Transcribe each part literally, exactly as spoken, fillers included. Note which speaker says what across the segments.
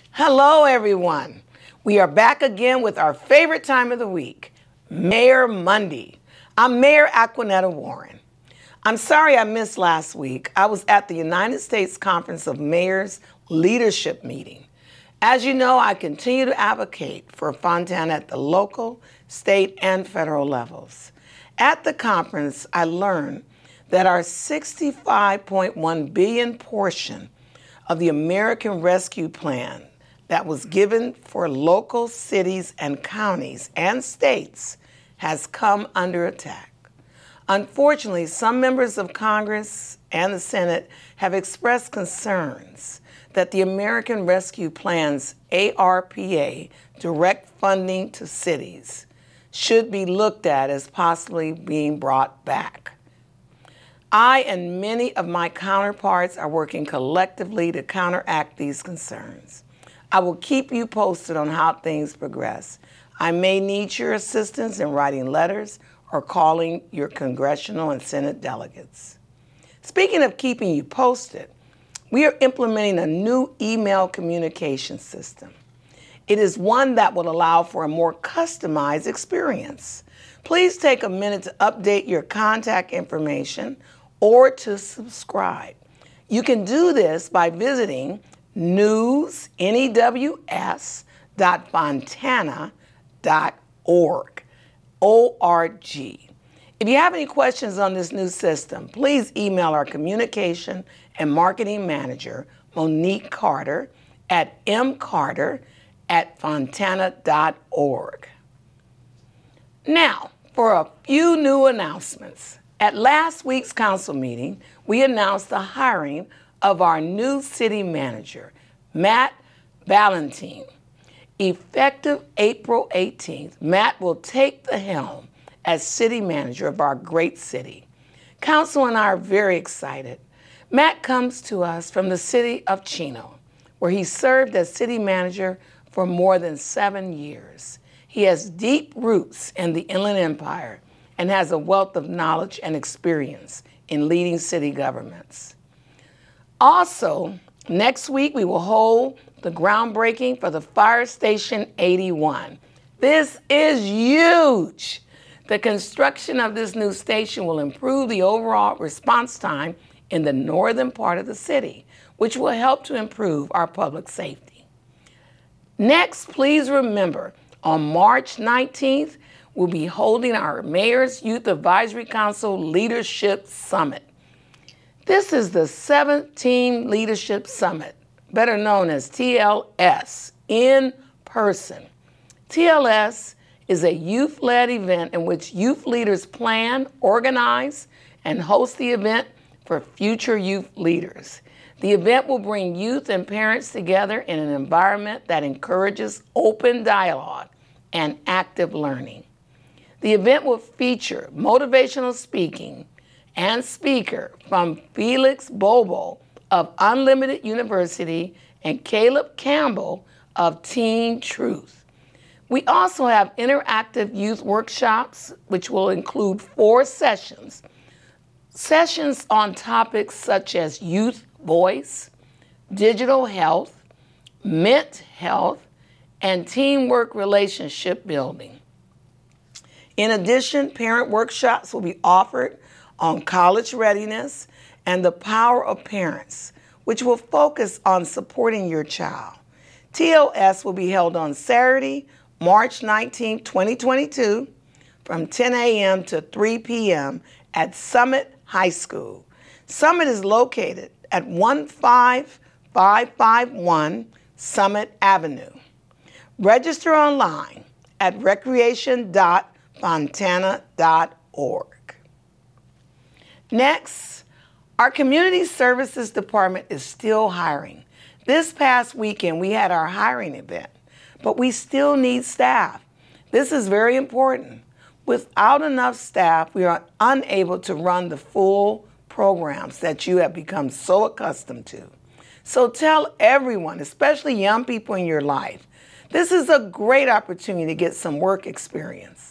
Speaker 1: Hello, everyone. We are back again with our favorite time of the week, Mayor Monday. I'm Mayor Aquanetta Warren. I'm sorry I missed last week. I was at the United States Conference of Mayors Leadership Meeting. As you know, I continue to advocate for Fontana at the local, state, and federal levels. At the conference, I learned that our sixty-five point one billion dollars portion of the American Rescue Plan that was given for local cities and counties and states has come under attack. Unfortunately, some members of Congress and the Senate have expressed concerns that the American Rescue Plan's A R P A direct funding to cities should be looked at as possibly being brought back. I and many of my counterparts are working collectively to counteract these concerns. I will keep you posted on how things progress. I may need your assistance in writing letters or calling your congressional and Senate delegates. Speaking of keeping you posted, we are implementing a new email communication system. It is one that will allow for a more customized experience. Please take a minute to update your contact information or to subscribe. You can do this by visiting news, N E W S, dot fontana dot org, O R G. If you have any questions on this new system, please email our communication and marketing manager, Monique Carter, at m carter at fontana dot org. Now, for a few new announcements. At last week's council meeting, we announced the hiring of our new city manager, Matt Valentine. Effective April eighteenth, Matt will take the helm as city manager of our great city. Council and I are very excited. Matt comes to us from the city of Chino, where he served as city manager for more than seven years. He has deep roots in the Inland Empire and has a wealth of knowledge and experience in leading city governments. Also, next week we will hold the groundbreaking for the Fire Station eighty-one. This is huge. The construction of this new station will improve the overall response time in the northern part of the city, which will help to improve our public safety. Next, please remember, on March nineteenth, we'll be holding our Mayor's Youth Advisory Council Leadership Summit. This is the seventh Team Leadership Summit, better known as T L S, in person. T L S is a youth-led event in which youth leaders plan, organize, and host the event for future youth leaders. The event will bring youth and parents together in an environment that encourages open dialogue and active learning. The event will feature motivational speaking and speaker from Felix Bobo of Unlimited University and Caleb Campbell of Teen Truth. We also have interactive youth workshops, which will include four sessions. Sessions on topics such as youth voice, digital health, mental health, and teamwork relationship building. In addition, parent workshops will be offered on college readiness and the power of parents, which will focus on supporting your child. T L S will be held on Saturday, March nineteenth, twenty twenty-two, from ten a m to three p m at Summit High School. Summit is located at one five five five one Summit Avenue. Register online at recreation dot fontana dot org. Next, our Community Services Department is still hiring. This past weekend, we had our hiring event, but we still need staff. This is very important. Without enough staff, we are unable to run the full programs that you have become so accustomed to. So tell everyone, especially young people in your life, this is a great opportunity to get some work experience.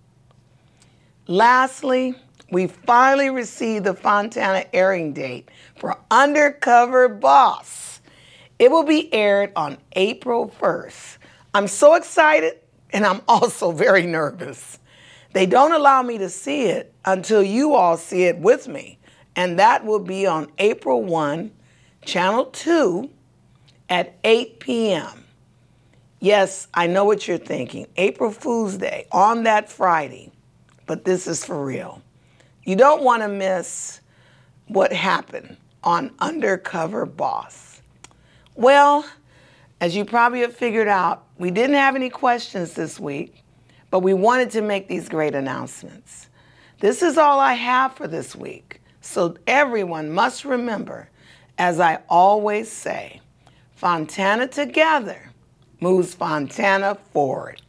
Speaker 1: Lastly, we finally received the Fontana airing date for Undercover Boss. It will be aired on April first. I'm so excited, and I'm also very nervous. They don't allow me to see it until you all see it with me, and that will be on April first, Channel two at eight p m Yes, I know what you're thinking. April Fool's Day on that Friday, but this is for real. You don't want to miss what happened on Undercover Boss. Well, as you probably have figured out, we didn't have any questions this week, but we wanted to make these great announcements. This is all I have for this week, so everyone must remember, as I always say, Fontana together moves Fontana forward.